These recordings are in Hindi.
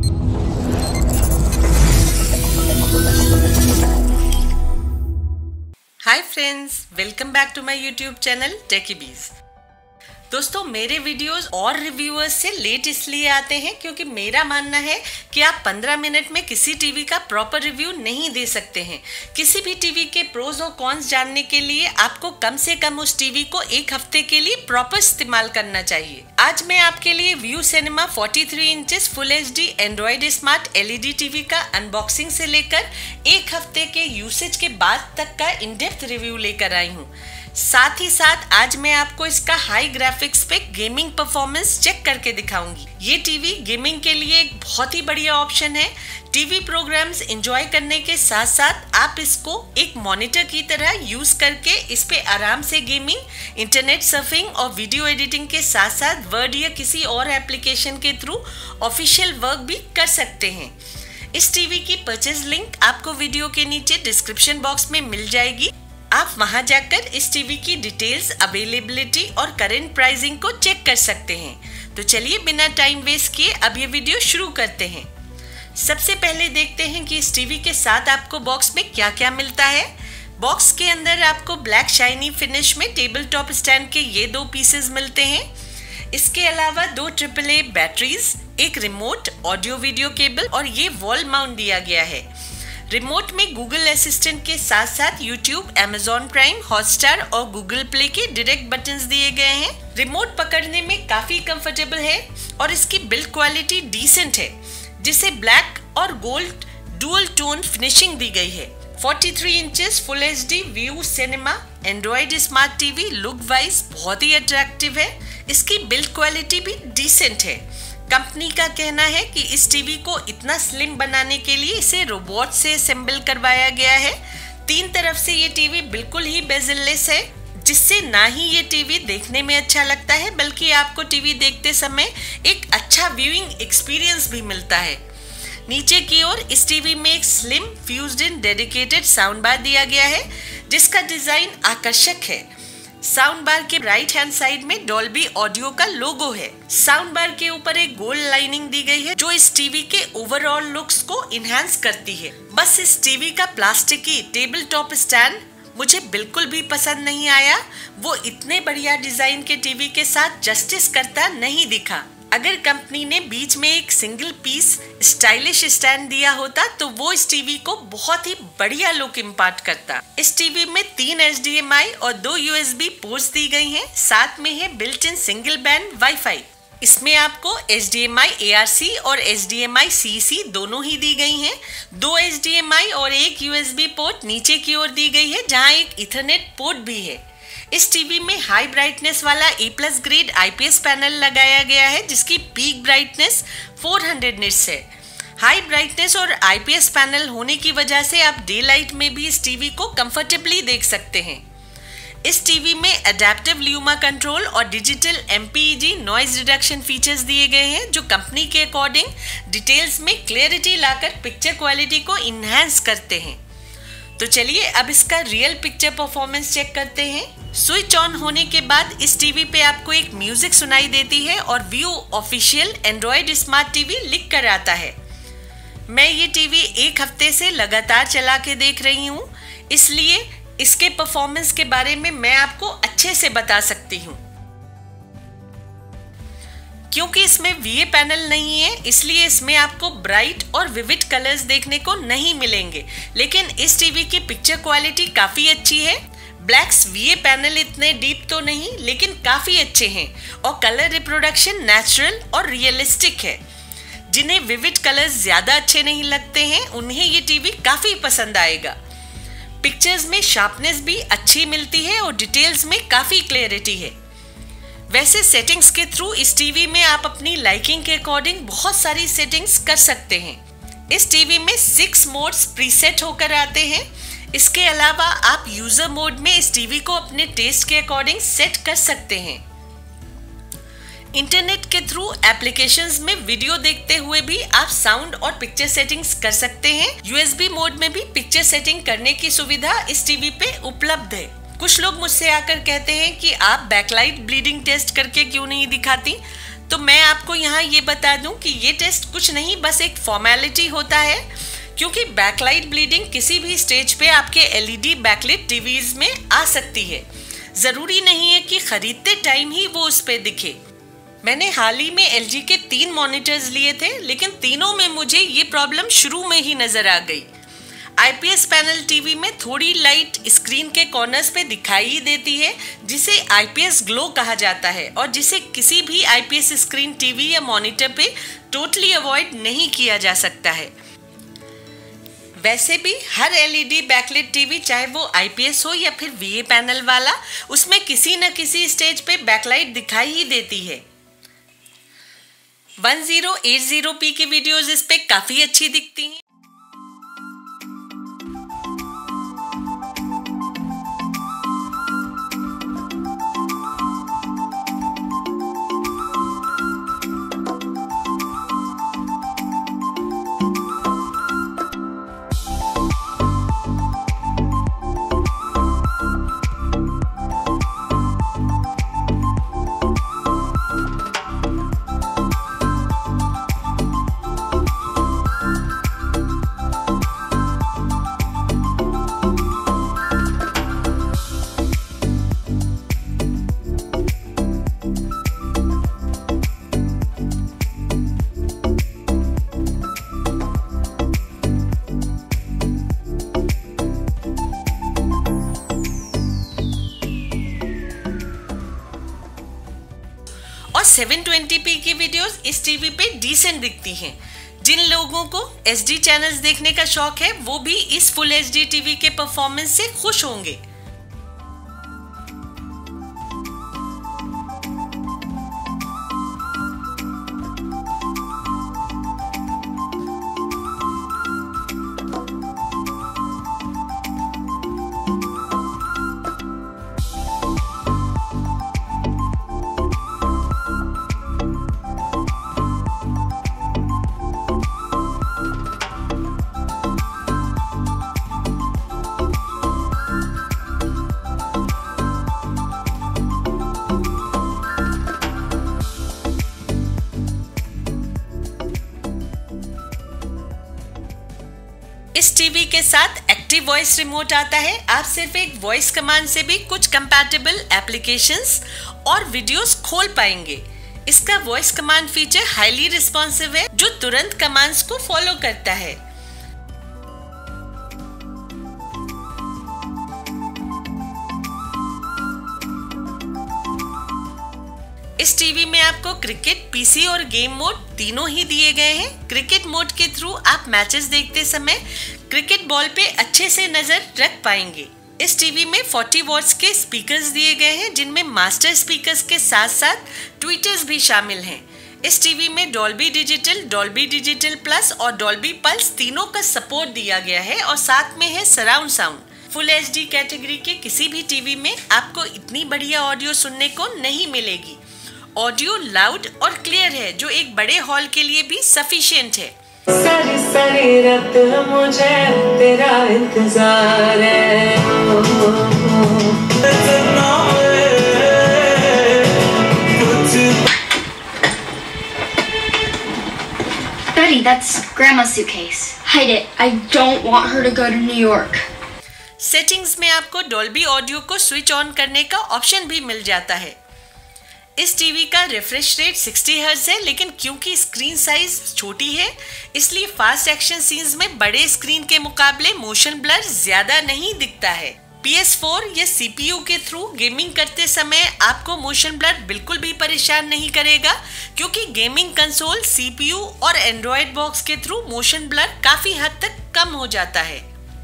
Hi friends, welcome back to my YouTube channel Techibees. दोस्तों, मेरे वीडियोस और रिव्यूअर्स से लेट इसलिए आते हैं क्योंकि मेरा मानना है कि आप 15 मिनट में किसी टीवी का प्रॉपर रिव्यू नहीं दे सकते हैं। किसी भी टीवी के प्रोज और कॉन्स जानने के लिए आपको कम से कम उस टीवी को एक हफ्ते के लिए प्रॉपर इस्तेमाल करना चाहिए। आज मैं आपके लिए Vu Cinema 43 inches full HD Android smart LED TV का अनबॉक्सिंग से लेकर एक हफ्ते के यूसेज के बाद तक का इन डेप्थ रिव्यू लेकर आई हूँ। साथ ही साथ आज मैं आपको इसका हाई ग्राफिक्स पे गेमिंग परफॉर्मेंस चेक करके दिखाऊंगी। ये टीवी गेमिंग के लिए एक बहुत ही बढ़िया ऑप्शन है। टीवी प्रोग्राम्स एंजॉय करने के साथ साथ आप इसको एक मॉनिटर की तरह यूज करके इस पे आराम से गेमिंग, इंटरनेट सर्फिंग और वीडियो एडिटिंग के साथ साथ वर्ड या किसी और एप्लीकेशन के थ्रू ऑफिशियल वर्क भी कर सकते हैं। इस टीवी की परचेज लिंक आपको वीडियो के नीचे डिस्क्रिप्शन बॉक्स में मिल जाएगी। आप वहां जाकर इस टीवी की डिटेल्स, अवेलेबिलिटी और करंट प्राइसिंग को चेक कर सकते हैं। तो चलिए बिना टाइम वेस्ट किए अब ये वीडियो शुरू करते हैं। सबसे पहले देखते हैं कि इस टीवी के साथ आपको बॉक्स में क्या क्या मिलता है। बॉक्स के अंदर आपको ब्लैक शाइनी फिनिश में टेबल टॉप स्टैंड के ये 2 पीसेस मिलते हैं। इसके अलावा 2 AAA बैटरीज, एक रिमोट, ऑडियो वीडियो केबल और ये वॉल माउंट दिया गया है। रिमोट में गूगल असिस्टेंट के साथ साथ यूट्यूब, अमेजॉन प्राइम, हॉटस्टार और गूगल प्ले के डायरेक्ट बटन्स दिए गए हैं। रिमोट पकड़ने में काफी कंफर्टेबल है और इसकी बिल्ड क्वालिटी डिसेंट है, जिसे ब्लैक और गोल्ड डुअल टोन फिनिशिंग दी गई है। 43 inches full HD Vu Cinema Android smart TV look wise बहुत ही अट्रैक्टिव है। इसकी बिल्ड क्वालिटी भी डिसेंट है। कंपनी का कहना है कि इस टीवी को इतना स्लिम बनाने के लिए इसे रोबोट से असेंबल करवाया गया है। 3 तरफ से ये टीवी बिल्कुल ही बेजललेस है, जिससे ना ही ये टीवी देखने में अच्छा लगता है बल्कि आपको टीवी देखते समय एक अच्छा व्यूइंग एक्सपीरियंस भी मिलता है। नीचे की ओर इस टीवी में एक slim fused in dedicated sound bar दिया गया है, जिसका डिजाइन आकर्षक है। साउंड बार के राइट हैंड साइड में डॉल्बी ऑडियो का लोगो है। साउंड बार के ऊपर एक गोल्ड लाइनिंग दी गई है जो इस टीवी के ओवरऑल लुक्स को इनहेंस करती है। बस इस टीवी का प्लास्टिकी टेबल टॉप स्टैंड मुझे बिल्कुल भी पसंद नहीं आया। वो इतने बढ़िया डिजाइन के टीवी के साथ जस्टिस करता नहीं दिखा। अगर कंपनी ने बीच में एक सिंगल पीस स्टाइलिश स्टैंड दिया होता तो वो इस टीवी को बहुत ही बढ़िया लुक इम्पार्ट करता। इस टीवी में 3 HDMI और 2 USB पोर्ट्स दी गई हैं। साथ में है built in single band wifi. इसमें आपको HDMI ARC और HDMI CC दोनों ही दी गई हैं। 2 HDMI और एक USB पोर्ट नीचे की ओर दी गई है, जहां एक इथरनेट पोर्ट भी है। इस टीवी में हाई ब्राइटनेस वाला A+ ग्रेड IPS पैनल लगाया गया है, जिसकी पीक ब्राइटनेस 400 निट्स है। हाई ब्राइटनेस और IPS पैनल होने की वजह से आप डे लाइट में भी इस टीवी को कंफर्टेबली देख सकते हैं। इस टीवी में अडेप्टिव ल्यूमा कंट्रोल और digital MPEG noise reduction features दिए गए हैं, जो कंपनी के अकॉर्डिंग डिटेल्स में क्लियरिटी लाकर पिक्चर क्वालिटी को इनहेंस करते हैं। तो चलिए अब इसका रियल पिक्चर परफॉर्मेंस चेक करते हैं। स्विच ऑन होने के बाद इस टीवी पे आपको एक म्यूजिक सुनाई देती है और Vu official Android smart TV लिख कर आता है। मैं ये टीवी एक हफ्ते से लगातार चला के देख रही हूँ, इसलिए इसके परफॉर्मेंस के बारे में मैं आपको अच्छे से बता सकती हूँ। क्योंकि इसमें VA पैनल नहीं है, इसलिए इसमें आपको ब्राइट और विविड कलर्स देखने को नहीं मिलेंगे, लेकिन इस टीवी की पिक्चर क्वालिटी काफी अच्छी है। ब्लैक्स VA पैनल इतने डीप तो नहीं, लेकिन काफी अच्छे हैं और कलर रिप्रोडक्शन नेचुरल और रियलिस्टिक है। जिन्हें विविड कलर्स ज्यादा अच्छे नहीं लगते हैं, उन्हें ये टीवी काफी पसंद आएगा। पिक्चर्स में शार्पनेस भी अच्छी मिलती है और डिटेल्स में काफी क्लियरिटी है। वैसे सेटिंग्स के थ्रू इस टीवी में आप अपनी लाइकिंग के अकॉर्डिंग बहुत सारी सेटिंग्स कर सकते हैं। इस टीवी में 6 मोड्स प्रीसेट होकर आते हैं। इसके अलावा आप यूजर मोड में इस टीवी को अपने टेस्ट के अकॉर्डिंग सेट कर सकते हैं। इंटरनेट के थ्रू एप्लीकेशंस में वीडियो देखते हुए भी आप साउंड और पिक्चर सेटिंग्स कर सकते हैं। USB मोड में भी पिक्चर सेटिंग करने की सुविधा इस टीवी पे उपलब्ध है। कुछ लोग मुझसे आकर कहते हैं कि आप बैकलाइट ब्लीडिंग टेस्ट करके क्यों नहीं दिखाती, तो मैं आपको यहाँ ये बता दूं कि ये टेस्ट कुछ नहीं, बस एक फॉर्मेलिटी होता है, क्योंकि बैकलाइट ब्लीडिंग किसी भी स्टेज पे आपके एलईडी बैकलाइट टीवीज में आ सकती है। जरूरी नहीं है कि खरीदते टाइम ही वो उस पे दिखे। मैंने हाल ही में एलजी के 3 मॉनिटर्स लिए थे, लेकिन तीनों में मुझे ये प्रॉब्लम शुरू में ही नजर आ गई। आईपीएस पैनल टीवी में थोड़ी लाइट स्क्रीन के कॉर्नर्स पे दिखाई ही देती है, जिसे आईपीएस ग्लो कहा जाता है और जिसे किसी भी आईपीएस स्क्रीन टीवी या मॉनिटर पे टोटली अवॉइड नहीं किया जा सकता है। वैसे भी हर एलईडी बैकलाइट टीवी, चाहे वो आईपीएस हो या फिर वीए पैनल वाला, उसमें किसी न किसी स्टेज पे बैकलाइट दिखाई ही देती है। 1080p की वीडियोस इस पे काफी अच्छी दिखती हैं। और 720p की वीडियोस इस टीवी पे डिसेंट दिखती हैं। जिन लोगों को एचडी चैनल्स देखने का शौक है, वो भी इस फुल एचडी टीवी के परफॉर्मेंस से खुश होंगे। इस टीवी के साथ एक्टिव वॉइस रिमोट आता है। आप सिर्फ एक वॉइस कमांड से भी कुछ कंपैटिबल एप्लीकेशंस और वीडियोस खोल पाएंगे। इसका voice command feature highly responsive है, जो तुरंत कमांड्स को फॉलो करता है। इस टीवी में आपको क्रिकेट, पीसी और गेम मोड तीनों ही दिए गए हैं। क्रिकेट मोड के थ्रू आप मैचेस देखते समय क्रिकेट बॉल पे अच्छे से नजर रख पाएंगे। इस टीवी में 40 वॉट्स के स्पीकर्स दिए गए हैं, जिनमें मास्टर स्पीकर्स के साथ साथ ट्वीटर्स भी शामिल हैं। इस टीवी में डॉल्बी डिजिटल प्लस और डॉल्बी पल्स तीनों का सपोर्ट दिया गया है और साथ में है surround sound. Full HD category के किसी भी टीवी में आपको इतनी बढ़िया ऑडियो सुनने को नहीं मिलेगी। ऑडियो लाउड और क्लियर है, जो एक बड़े हॉल के लिए भी सफिशिएंट है। सारी सारी रात मुझे तेरा इंतजार है। Betty, that's Grandma's suitcase. Hide it. I don't want her to go to New York. Settings में आपको डॉल्बी ऑडियो को स्विच ऑन करने का ऑप्शन भी मिल जाता है। इस टीवी का रिफ्रेश रेट 60 हर्ट्ज है, लेकिन क्योंकि स्क्रीन साइज छोटी है, इसलिए फास्ट एक्शन सीन्स में बड़े स्क्रीन के मुकाबले मोशन ब्लर ज्यादा नहीं दिखता है। PS4 या CPU के थ्रू गेमिंग करते समय आपको मोशन ब्लर बिल्कुल भी परेशान नहीं करेगा, क्योंकि गेमिंग कंसोल, CPU और एंड्रॉयड बॉक्स के थ्रू मोशन ब्लर काफी हद तक कम हो जाता है।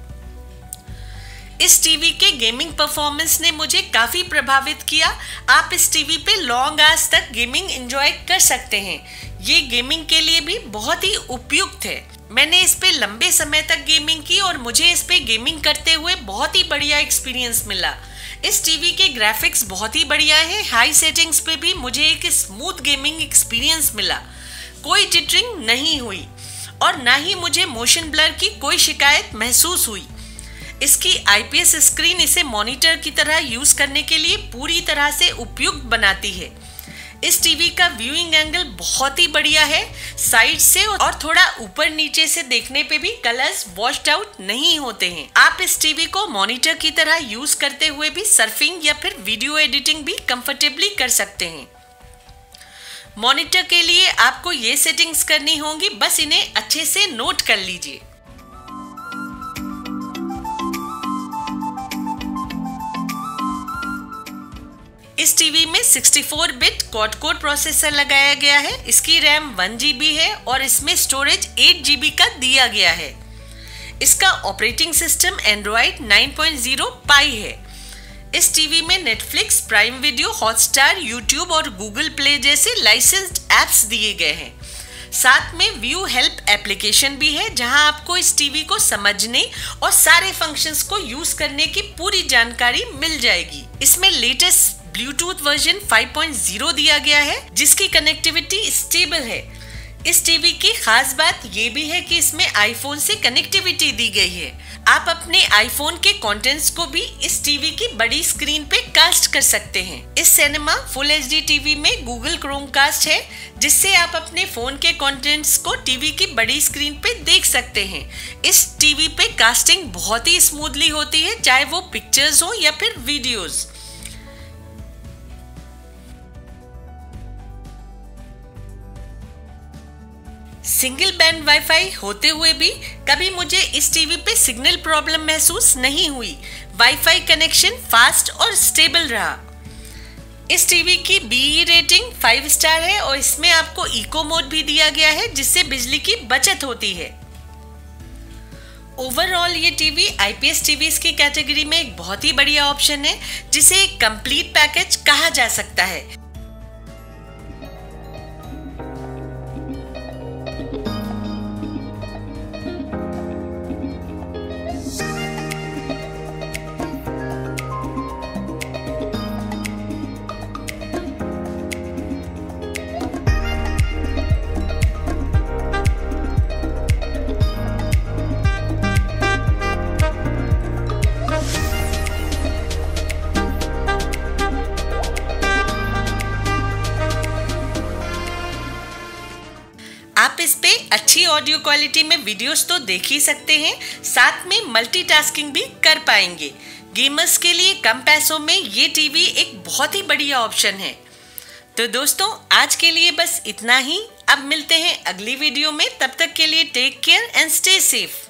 इस टीवी के गेमिंग परफॉर्मेंस ने मुझे काफी प्रभावित किया। आप इस टीवी पे लॉन्ग आवर्स तक गेमिंग एंजॉय कर सकते हैं। ये गेमिंग के लिए भी बहुत ही उपयुक्त है। मैंने इस पे लंबे समय तक गेमिंग की और मुझे इस पे गेमिंग करते हुए बहुत ही बढ़िया एक्सपीरियंस मिला। इस टीवी के ग्राफिक्स बहुत ही बढ़िया है। हाई सेटिंग्स पे भी मुझे एक स्मूथ गेमिंग एक्सपीरियंस मिला। कोई टिटरिंग नहीं हुई और ना ही मुझे मोशन ब्लर की कोई शिकायत महसूस हुई। इसकी आईपीएस स्क्रीन इसे मॉनिटर की तरह यूज करने के लिए पूरी तरह से उपयुक्त बनाती है। इस टीवी का व्यूइंग एंगल बहुत ही बढ़िया है। साइड से और थोड़ा ऊपर नीचे से देखने पे भी कलर्स वॉश्ड आउट नहीं होते हैं। आप इस टीवी को मॉनिटर की तरह यूज करते हुए भी सर्फिंग या फिर वीडियो एडिटिंग भी कंफर्टेबली कर सकते हैं। मॉनिटर के लिए आपको ये सेटिंग्स करनी होंगी, बस इन्हें अच्छे से नोट कर लीजिए। इस टीवी में 64 बिट क्वाड कोर प्रोसेसर लगाया गया है। इसकी रैम 1 GB है और इसमें स्टोरेज 8 GB का दिया गया है। इसका ऑपरेटिंग सिस्टम एंड्रॉइड 9.0 पाई है। इस टीवी में Netflix, Prime video, Hotstar, YouTube और गूगल प्ले जैसे लाइसेंस्ड एप्स दिए गए हैं। साथ में व्यू हेल्प एप्लीकेशन भी है, जहां आपको इस टीवी को समझने और सारे फंक्शंस को यूज करने की पूरी जानकारी मिल जाएगी। इसमें लेटेस्ट ब्लूटूथ वर्जन 5.0 दिया गया है, जिसकी कनेक्टिविटी स्टेबल है। इस टीवी की खास बात ये भी है कि इसमें आईफोन से कनेक्टिविटी दी गई है। आप अपने आईफोन के कंटेंट्स को भी इस टीवी की बड़ी स्क्रीन पे कास्ट कर सकते हैं। इस सिनेमा फुल HD टीवी में गूगल क्रोमकास्ट है, जिससे आप अपने फोन के कंटेंट्स को टीवी की बड़ी स्क्रीन पे देख सकते हैं। इस टीवी पे कास्टिंग बहुत ही स्मूथली होती है, चाहे वो पिक्चर्स हो या फिर वीडियोस। सिंगल बैंड वाईफाई होते हुए भी कभी मुझे इस टीवी पे सिग्नल प्रॉब्लम महसूस नहीं हुई। वाईफाई कनेक्शन फास्ट और स्टेबल रहा। इस टीवी की BE रेटिंग 5 स्टार है और इसमें आपको इको मोड भी दिया गया है, जिससे बिजली की बचत होती है। ओवरऑल ये टीवी IPS टीवीज की कैटेगरी में एक बहुत ही बढ़िया ऑप्शन है, जिसे एक कंप्लीट पैकेज कहा जा सकता है। आप इस पे अच्छी ऑडियो क्वालिटी में वीडियोस तो देख ही सकते हैं, साथ में मल्टीटास्किंग भी कर पाएंगे। गेमर्स के लिए कम पैसों में ये टीवी एक बहुत ही बढ़िया ऑप्शन है। तो दोस्तों, आज के लिए बस इतना ही। अब मिलते हैं अगली वीडियो में। तब तक के लिए take care and stay safe.